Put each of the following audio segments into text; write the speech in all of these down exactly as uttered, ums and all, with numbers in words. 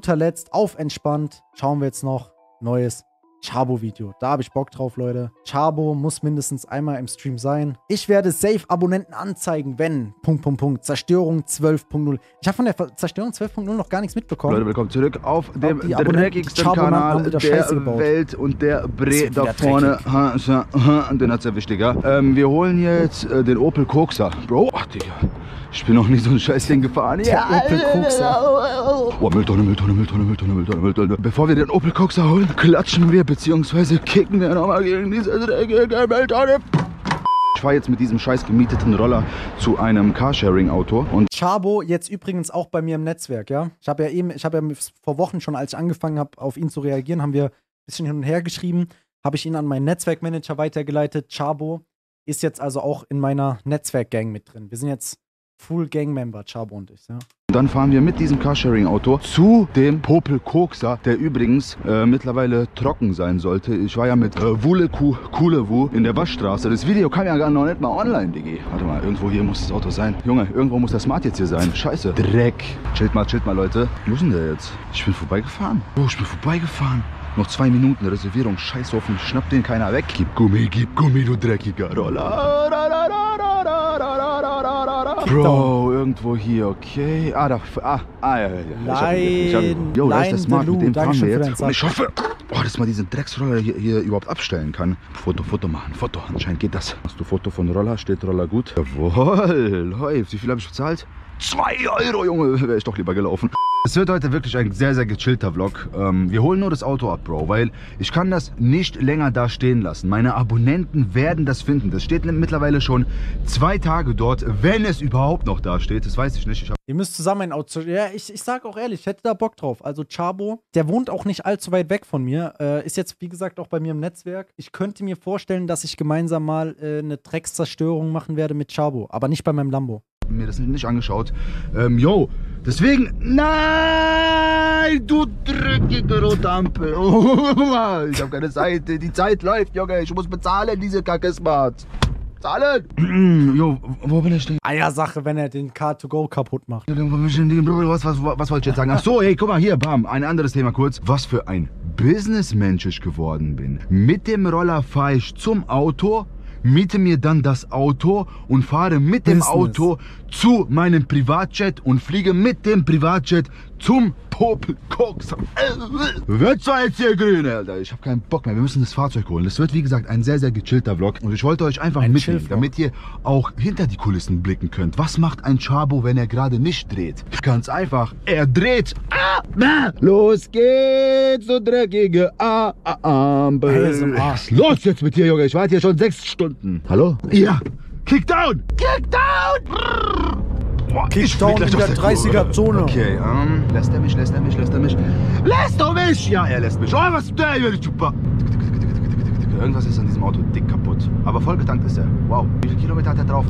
guter Letzt, auf entspannt, schauen wir jetzt noch neues Chabo-Video. Da habe ich Bock drauf, Leute. Chabo muss mindestens einmal im Stream sein. Ich werde safe Abonnenten anzeigen, wenn... Punkt, Punkt, Punkt. Zerstörung zwölf Punkt null. Ich habe von der Zerstörung zwölf Punkt null noch gar nichts mitbekommen. Leute, willkommen zurück auf dem dreckigsten Kanal der Welt und der Bre da vorne. Ha, den hat's erwischt, Digga. Ähm, wir holen jetzt äh, den Opel Koksa. Bro, ach, Digga. Ich bin noch nie so ein Scheißding gefahren. Der ja, Opel Koksa. Oh, Mülltonne, Mülltonne, Mülltonne, Mülltonne, Mülltonne, Mülltonne. Bevor wir den Opel Koksa holen, klatschen wir bzw. kicken wir nochmal gegen diese dreckige Mülltonne. Ich fahre jetzt mit diesem scheiß gemieteten Roller zu einem Carsharing-Auto. Und Chabo jetzt übrigens auch bei mir im Netzwerk, ja. Ich habe ja eben, ich habe ja vor Wochen schon, als ich angefangen habe, auf ihn zu reagieren, haben wir ein bisschen hin und her geschrieben, habe ich ihn an meinen Netzwerkmanager weitergeleitet. Chabo ist jetzt also auch in meiner Netzwerkgang mit drin. Wir sind jetzt Full Gang-Member, Chabo und ich, ja. Dann fahren wir mit diesem Carsharing-Auto zu dem Opel Koksa, der übrigens äh, mittlerweile trocken sein sollte. Ich war ja mit äh, Wuleku Kulewu in der Waschstraße. Das Video kam ja gar noch nicht mal online, Diggi. Warte mal, irgendwo hier muss das Auto sein. Junge, irgendwo muss der Smart jetzt hier sein. Scheiße. Dreck. Chillt mal, chillt mal, Leute. Wo ist denn der jetzt? Ich bin vorbeigefahren. Oh, ich bin vorbeigefahren. Noch zwei Minuten Reservierung. Scheiß offen. Schnappt den keiner weg. Gib Gummi, gib Gummi, du dreckiger Roller. Bro, irgendwo hier, okay. Ah, da, ah, ah, ja, ja, ja. Nein, Jo, da ist der Smart, mit dem fahren wir jetzt. Und ich hoffe, oh, dass man diesen Drecksroller hier, hier überhaupt abstellen kann. Foto, Foto machen, Foto, anscheinend geht das. Hast du Foto von Roller, steht Roller gut? Jawohl, läuft. Wie viel habe ich bezahlt? Zwei Euro, Junge, wäre ich doch lieber gelaufen. Es wird heute wirklich ein sehr, sehr gechillter Vlog. Ähm, wir holen nur das Auto ab, Bro, weil ich kann das nicht länger da stehen lassen. Meine Abonnenten werden das finden. Das steht mittlerweile schon zwei Tage dort, wenn es überhaupt noch da steht. Das weiß ich nicht. Ich hab Ihr müsst zusammen ein Auto... Ja, ich, ich sag auch ehrlich, ich hätte da Bock drauf. Also Chabo, der wohnt auch nicht allzu weit weg von mir. Äh, ist jetzt, wie gesagt, auch bei mir im Netzwerk. Ich könnte mir vorstellen, dass ich gemeinsam mal äh, eine Dreckszerstörung machen werde mit Chabo. Aber nicht bei meinem Lambo. Mir das nicht angeschaut. Ähm, yo, deswegen... Nein, du dreckige rote Ampel. Oh, ich habe keine Zeit. Die Zeit läuft, Junge. Ich muss bezahlen, diese Kacke-Smart. Zahlen! Jo, wo bin ich denn? Eiersache, wenn er den Car to go kaputt macht. Was, was, was wollte ich jetzt sagen? Ach so, hey, guck mal hier, bam. Ein anderes Thema kurz. Was für ein Businessmensch ich geworden bin. Mit dem Roller fahre ich zum Auto, miete mir dann das Auto und fahre mit dem Business. Auto zu meinem Privatjet und fliege mit dem Privatjet zum Opel Koksa. Wird zwar jetzt hier grün, Alter. Ich habe keinen Bock mehr. Wir müssen das Fahrzeug holen. Das wird, wie gesagt, ein sehr, sehr gechillter Vlog. Und ich wollte euch einfach Ein mitnehmen, damit ihr auch hinter die Kulissen blicken könnt. Was macht ein Chabo, wenn er gerade nicht dreht? Ganz einfach. Er dreht. Ah, ah. Los geht's, du dreckige ah, ah, Ampel. Was ist los jetzt mit dir, Junge? Ich warte hier schon sechs Stunden. Hallo? Ja. Kickdown! Kickdown! Boah, Kickdown in der dreißiger Zone. Okay, ähm, lässt er mich, lässt er mich, lässt er mich. Lässt er mich? Ja, er lässt mich. Oh, was ist der? Irgendwas ist an diesem Auto dick kaputt. Aber vollgetankt ist er. Wow. Wie viele Kilometer hat er drauf?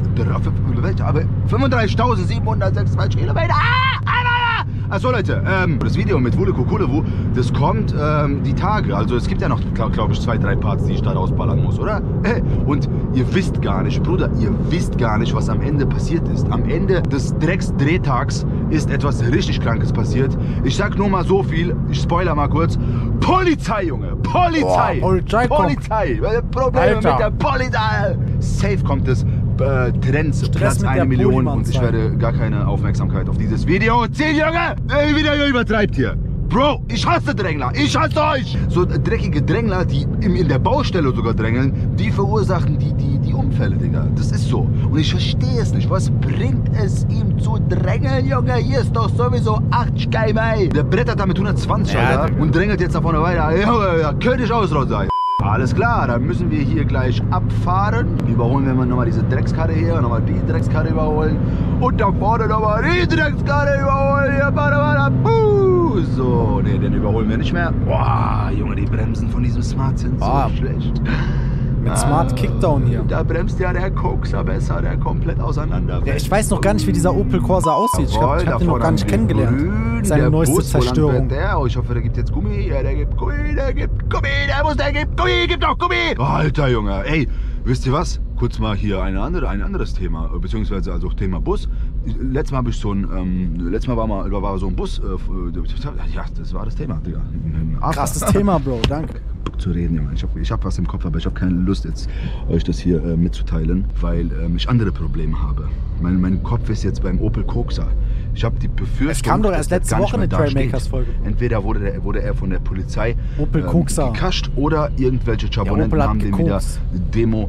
fünfunddreißigtausendsiebenhundertsechsundzwanzig Kilometer. Ah! Ah! Achso, Leute, ähm, das Video mit Wuleku Kulewu, das kommt ähm, die Tage. Also es gibt ja noch, glaube glaub ich, zwei, drei Parts, die ich da rausballern muss, oder? Und ihr wisst gar nicht, Bruder, ihr wisst gar nicht, was am Ende passiert ist. Am Ende des Drecks-Drehtags ist etwas richtig Krankes passiert. Ich sag nur mal so viel, ich spoiler mal kurz. Polizei, Junge! Polizei! Boah, Polizei! Polizei! Probleme Alter. mit der Polizei! Safe kommt es. Äh, Trends, Stress Platz mit eine der Million und ich Polimanzei. werde gar keine Aufmerksamkeit auf dieses Video ziehen, Junge! Ey, wieder übertreibt hier! Bro, ich hasse Drängler, ich hasse euch! So dreckige Drängler, die in, in der Baustelle sogar drängeln, die verursachen die, die, die Unfälle, Digga. Das ist so. Und ich verstehe es nicht. Was bringt es ihm zu drängeln, Junge? Hier ist doch sowieso achtzig Kilometer pro Stunde. Der brettert da mit hundertzwanzig, Ja, Alter, und drängelt jetzt da vorne weiter. Junge, da könnte ich ausrot sein. Alles klar, dann müssen wir hier gleich abfahren. Überholen wir mal nochmal diese Dreckskarre hier, nochmal die Dreckskarre überholen. Und da vorne nochmal die Dreckskarre überholen. Hier, warte, warte, buh. So, ne, den überholen wir nicht mehr. Boah, Junge, die Bremsen von diesem Smart sind so Ah. schlecht. Mit Smart Kickdown hier. Da bremst ja der Kokser besser, der komplett auseinander. Ja, ich weiß noch gar nicht, wie dieser Opel Corsa aussieht. Ich glaube, ich habe den noch gar nicht kennengelernt. Grün, Seine der neueste Bus, wo lang Zerstörung. fährt der? Oh, ich hoffe, der gibt jetzt Gummi. Ja, der gibt Gummi, der gibt Gummi, der muss, der gibt Gummi, gibt doch Gummi. Alter, Junge, ey, wisst ihr was? Kurz mal hier eine andere, ein anderes Thema, beziehungsweise also Thema Bus. letztes Mal habe ich so ein, ähm, letztes Mal war mal, war so ein Bus, äh, ja, das war das Thema, Digga. Krasses Thema, Bro, danke. Zu reden, Junge. Ich habe ich hab was im Kopf, aber ich habe keine Lust jetzt, euch das hier äh, mitzuteilen, weil ähm, ich andere Probleme habe. Mein, mein Kopf ist jetzt beim Opel Koksa. Ich habe die Befürchtung, es kam doch erst letzte Woche eine Trailmakers-Folge. Entweder wurde, der, wurde er von der Polizei Opel ähm, Koksa gekascht oder irgendwelche Chabonenten ja, haben den wieder Demo.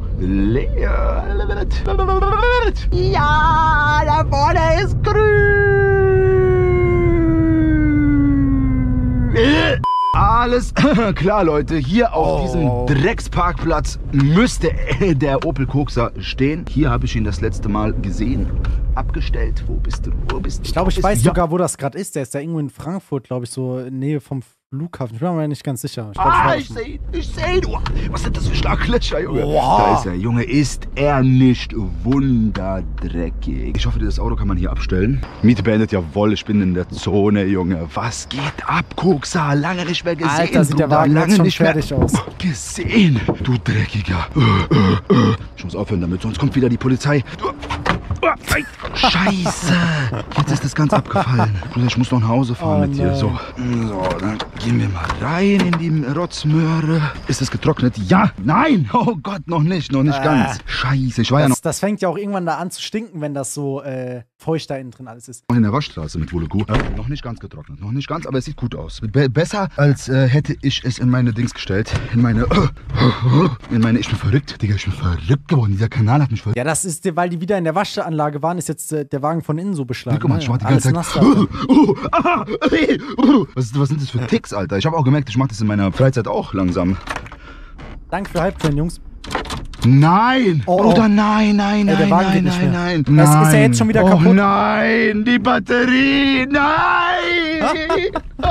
Ja, da vorne ist grün. Alles klar, Leute. Hier auf oh. diesem Drecksparkplatz müsste der Opel Koksa stehen. Hier habe ich ihn das letzte Mal gesehen. Abgestellt. Wo bist du? Wo bist du? Ich glaube, ich weiß ja. sogar, wo das gerade ist. Der ist da irgendwo in Frankfurt, glaube ich, so in Nähe vom Flughafen. Ich bin mir nicht ganz sicher. Ich glaub, ah, ich, ich sehe ich sehe du. Was sind das für Schlaglöcher, Junge? Wow. Da ist er, Junge. Ist er nicht wunderdreckig? Ich hoffe, das Auto kann man hier abstellen. Miete beendet, jawohl. Ich bin in der Zone, Junge. Was geht ab, Koksa? Lange nicht mehr gesehen. Alter, sieht der Wagen lange schon nicht fertig mehr aus. Gesehen, du Dreckiger. Ich muss aufhören damit, sonst kommt wieder die Polizei. Scheiße. Jetzt ist das ganz abgefallen. Ich muss noch nach Hause fahren oh, mit dir. So. so, dann gehen wir mal rein in die Rotzmöhre. Ist es getrocknet? Ja. Nein. Oh Gott, noch nicht. Noch nicht äh, ganz. Scheiße. Ich war das, ja noch. Das fängt ja auch irgendwann da an zu stinken, wenn das so äh, feucht da innen drin alles ist. In der Waschstraße mit Wuleku. Äh, noch nicht ganz getrocknet. Noch nicht ganz, aber es sieht gut aus. Be besser, als äh, hätte ich es in meine Dings gestellt. In meine. Äh, in meine. Ich bin verrückt. Digga, ich bin verrückt geworden. Dieser Kanal hat mich verrückt. Ja, das ist, weil die wieder in der Waschanlage waren, ist jetzt äh, der Wagen von innen so beschlagen. Guck mal, ich mach die ganze Alles Zeit. nass, was, was sind das für Ticks, Alter? Ich habe auch gemerkt, ich mache das in meiner Freizeit auch langsam. Danke für Halbtrain, Jungs. Nein! Oh, oh. Oder nein, nein, Ey, nein, nein, nein, nein. Das ist ja jetzt schon wieder kaputt. Oh nein, die Batterie, nein!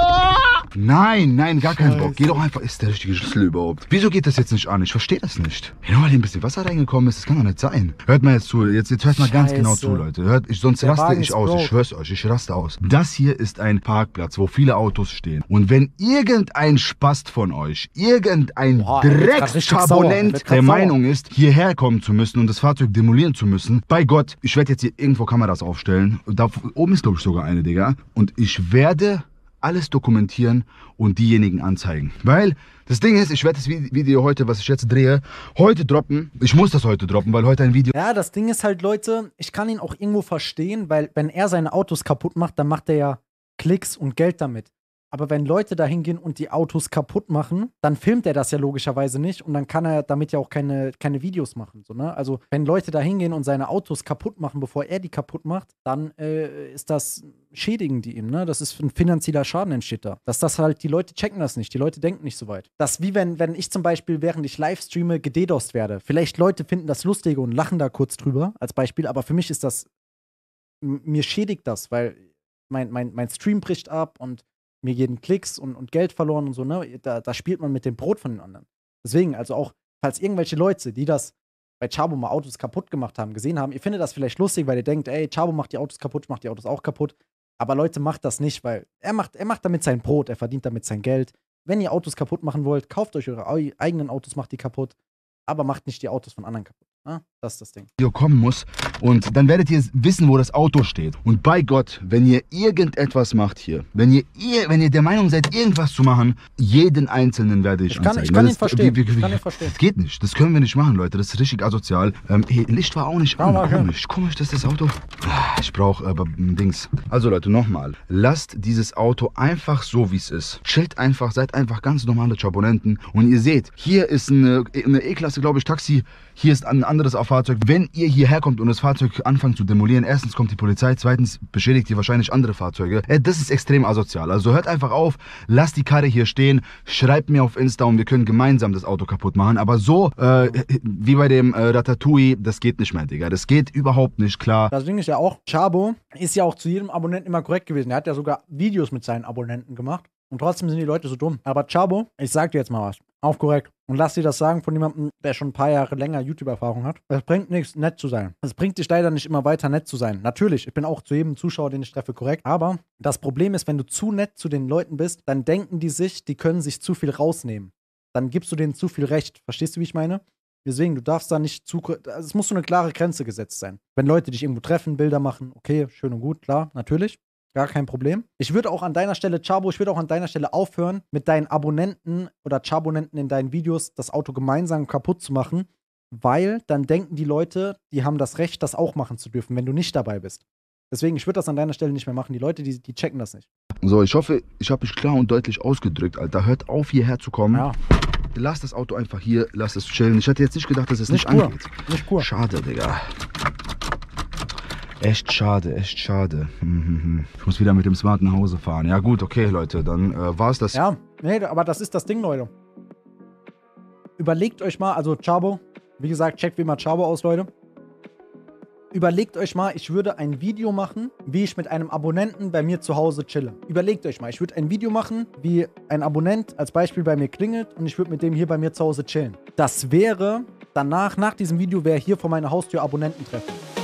Nein, nein, gar keinen Bock. Geh doch einfach, ist der richtige Schlüssel überhaupt? Wieso geht das jetzt nicht an? Ich verstehe das nicht. Ja, nur weil hier ein bisschen Wasser reingekommen ist, das kann doch nicht sein. Hört mal jetzt zu, jetzt, jetzt hört mal ganz genau zu, Leute. Hört, ich, sonst der raste Wagen ich aus, broke. Ich schwör's euch, ich raste aus. Das hier ist ein Parkplatz, wo viele Autos stehen. Und wenn irgendein Spast von euch, irgendein Dreckschabonent der Meinung ist, hierher kommen zu müssen und das Fahrzeug demolieren zu müssen, bei Gott, ich werde jetzt hier irgendwo Kameras aufstellen. Da oben ist, glaube ich, sogar eine, Digga. Und ich werde alles dokumentieren und diejenigen anzeigen. Weil das Ding ist, ich werde das Video heute, was ich jetzt drehe, heute droppen. Ich muss das heute droppen, weil heute ein Video... Ja, das Ding ist halt, Leute, ich kann ihn auch irgendwo verstehen, weil wenn er seine Autos kaputt macht, dann macht er ja Klicks und Geld damit. Aber wenn Leute da hingehen und die Autos kaputt machen, dann filmt er das ja logischerweise nicht und dann kann er damit ja auch keine, keine Videos machen. So, ne? Also wenn Leute da hingehen und seine Autos kaputt machen, bevor er die kaputt macht, dann äh, ist das, schädigen die ihm. Ne? Das ist ein finanzieller Schaden entsteht da. Dass das halt, die Leute checken das nicht, die Leute denken nicht so weit. Das ist wie wenn, wenn ich zum Beispiel, während ich live streame, gededost werde. Vielleicht Leute finden das lustig und lachen da kurz drüber, als Beispiel, aber für mich ist das, mir schädigt das, weil mein, mein, mein Stream bricht ab und mir gehen Klicks und, und Geld verloren und so, ne? Da, da spielt man mit dem Brot von den anderen. Deswegen, also auch, falls irgendwelche Leute, die das bei Chabo mal Autos kaputt gemacht haben, gesehen haben, ihr findet das vielleicht lustig, weil ihr denkt, ey, Chabo macht die Autos kaputt, macht die Autos auch kaputt. Aber Leute, macht das nicht, weil er macht, er macht damit sein Brot, er verdient damit sein Geld. Wenn ihr Autos kaputt machen wollt, kauft euch eure eigenen Autos, macht die kaputt, aber macht nicht die Autos von anderen kaputt. Ah, das ist das Ding. Video kommen muss und dann werdet ihr wissen, wo das Auto steht. Und bei Gott, wenn ihr irgendetwas macht hier, wenn ihr, ihr wenn ihr der Meinung seid, irgendwas zu machen, jeden Einzelnen werde ich, ich kann, anzeigen. Ich kann ihn das, verstehen. Wie, wie, wie, ich kann ihn verstehen. Das geht nicht. Das können wir nicht machen, Leute. Das ist richtig asozial. Ähm, hey, Licht war auch nicht an. Ja, komisch. Komisch, dass das Auto... Ich brauche aber ein Dings. Also Leute, nochmal. Lasst dieses Auto einfach so, wie es ist. Chillt einfach, seid einfach ganz normale Chabonenten. Und ihr seht, hier ist eine, eine E-Klasse, glaube ich, Taxi. Hier ist ein anderes Fahrzeug. Wenn ihr hierher kommt und das Fahrzeug anfangt zu demolieren, erstens kommt die Polizei, zweitens beschädigt ihr wahrscheinlich andere Fahrzeuge. Äh, das ist extrem asozial. Also hört einfach auf, lasst die Karre hier stehen, schreibt mir auf Insta und wir können gemeinsam das Auto kaputt machen. Aber so, äh, wie bei dem äh, Ratatouille, das geht nicht mehr, Digga. Das geht überhaupt nicht, klar. Das Ding ist ja auch, Chabo ist ja auch zu jedem Abonnenten immer korrekt gewesen. Er hat ja sogar Videos mit seinen Abonnenten gemacht. Und trotzdem sind die Leute so dumm. Aber Chabo, ich sag dir jetzt mal was. Auch korrekt. Und lass dir das sagen von jemandem, der schon ein paar Jahre länger YouTube-Erfahrung hat. Es bringt nichts, nett zu sein. Es bringt dich leider nicht immer weiter, nett zu sein. Natürlich, ich bin auch zu jedem Zuschauer, den ich treffe, korrekt. Aber das Problem ist, wenn du zu nett zu den Leuten bist, dann denken die sich, die können sich zu viel rausnehmen. Dann gibst du denen zu viel Recht. Verstehst du, wie ich meine? Deswegen, du darfst da nicht zu, also es muss so eine klare Grenze gesetzt sein. Wenn Leute dich irgendwo treffen, Bilder machen, okay, schön und gut, klar, natürlich. Gar kein Problem. Ich würde auch an deiner Stelle, Chabo, ich würde auch an deiner Stelle aufhören, mit deinen Abonnenten oder Chabonenten in deinen Videos das Auto gemeinsam kaputt zu machen, weil dann denken die Leute, die haben das Recht, das auch machen zu dürfen, wenn du nicht dabei bist. Deswegen, ich würde das an deiner Stelle nicht mehr machen. Die Leute, die, die checken das nicht. So, ich hoffe, ich habe mich klar und deutlich ausgedrückt, Alter. Hört auf, hierher zu kommen. Ja. Lass das Auto einfach hier, lass es chillen. Ich hätte jetzt nicht gedacht, dass es nicht, Nicht cool. angeht. Nicht cool. Schade, Digga. Echt schade, echt schade. Ich muss wieder mit dem Smart nach Hause fahren. Ja gut, okay, Leute, dann äh, war es das. Ja, nee, aber das ist das Ding, Leute. Überlegt euch mal, also Chabo, wie gesagt, checkt wie mal Chabo aus, Leute. Überlegt euch mal, ich würde ein Video machen, wie ich mit einem Abonnenten bei mir zu Hause chille. Überlegt euch mal, ich würde ein Video machen, wie ein Abonnent als Beispiel bei mir klingelt und ich würde mit dem hier bei mir zu Hause chillen. Das wäre danach, nach diesem Video, wäre hier vor meiner Haustür Abonnententreffen.